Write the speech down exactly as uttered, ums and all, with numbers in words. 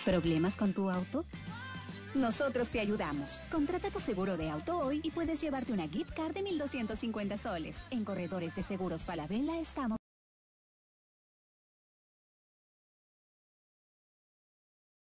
¿Problemas con tu auto? Nosotros te ayudamos. Contrata tu seguro de auto hoy y puedes llevarte una gift card de mil doscientos cincuenta soles. En Corredores de Seguros Falabella estamos